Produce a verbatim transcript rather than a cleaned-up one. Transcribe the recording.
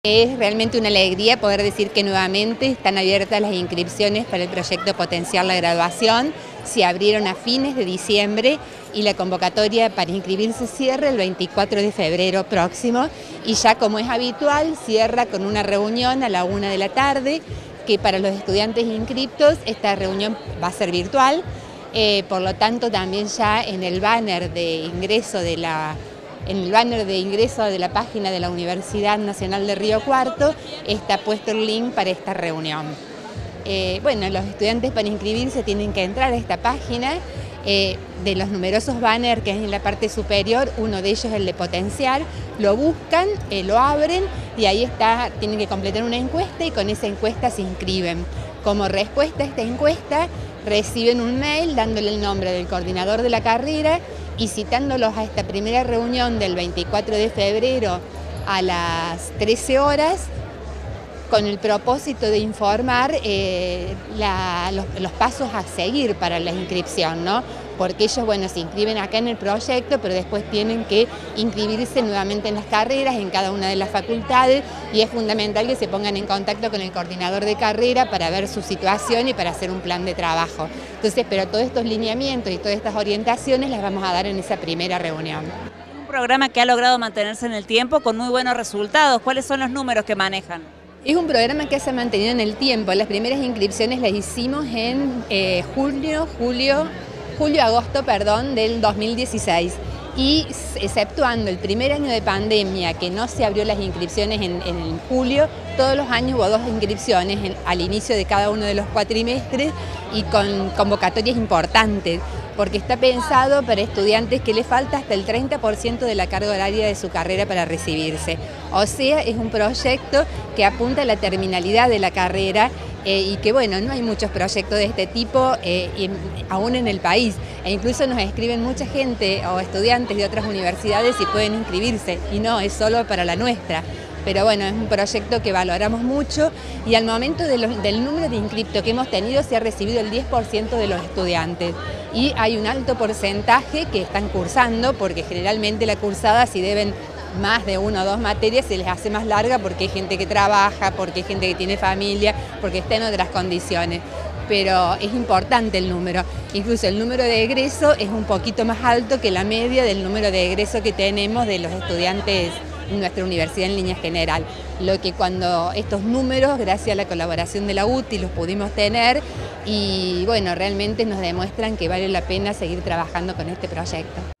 Es realmente una alegría poder decir que nuevamente están abiertas las inscripciones para el proyecto Potenciar la Graduación. Se abrieron a fines de diciembre y la convocatoria para inscribirse cierra el veinticuatro de febrero próximo y ya, como es habitual, cierra con una reunión a la una de la tarde, que para los estudiantes inscriptos esta reunión va a ser virtual. Eh, por lo tanto, también ya en el banner de ingreso de la En el banner de ingreso de la página de la Universidad Nacional de Río Cuarto está puesto el link para esta reunión. Eh, bueno, los estudiantes para inscribirse tienen que entrar a esta página. Eh, de los numerosos banners que hay en la parte superior, uno de ellos es el de Potenciar, lo buscan, eh, lo abren y ahí está, tienen que completar una encuesta y con esa encuesta se inscriben. Como respuesta a esta encuesta reciben un mail dándole el nombre del coordinador de la carrera y citándolos a esta primera reunión del veinticuatro de febrero a las trece horas, con el propósito de informar eh, la, los, los pasos a seguir para la inscripción, ¿no? Porque ellos, bueno, se inscriben acá en el proyecto, pero después tienen que inscribirse nuevamente en las carreras, en cada una de las facultades, y es fundamental que se pongan en contacto con el coordinador de carrera para ver su situación y para hacer un plan de trabajo. Entonces, pero todos estos lineamientos y todas estas orientaciones las vamos a dar en esa primera reunión. Un programa que ha logrado mantenerse en el tiempo con muy buenos resultados. ¿Cuáles son los números que manejan? Es un programa que se ha mantenido en el tiempo. Las primeras inscripciones las hicimos en eh, julio, julio, julio, agosto, perdón, del dos mil dieciséis. Y exceptuando el primer año de pandemia, que no se abrió las inscripciones en, en julio, todos los años hubo dos inscripciones en, al inicio de cada uno de los cuatrimestres y con convocatorias importantes, porque está pensado para estudiantes que les falta hasta el treinta por ciento de la carga horaria de su carrera para recibirse. O sea, es un proyecto que apunta a la terminalidad de la carrera eh, y que, bueno, no hay muchos proyectos de este tipo eh, y, aún en el país. E incluso nos escriben mucha gente o estudiantes de otras universidades si pueden inscribirse, y no, es solo para la nuestra. Pero bueno, es un proyecto que valoramos mucho y al momento de los, del número de inscriptos que hemos tenido se ha recibido el diez por ciento de los estudiantes y hay un alto porcentaje que están cursando, porque generalmente la cursada, si deben más de una o dos materias, se les hace más larga porque hay gente que trabaja, porque hay gente que tiene familia, porque está en otras condiciones. Pero es importante el número, incluso el número de egreso es un poquito más alto que la media del número de egreso que tenemos de los estudiantes en nuestra universidad en línea general. Lo que cuando estos números, gracias a la colaboración de la U T I, los pudimos tener y bueno, realmente nos demuestran que vale la pena seguir trabajando con este proyecto.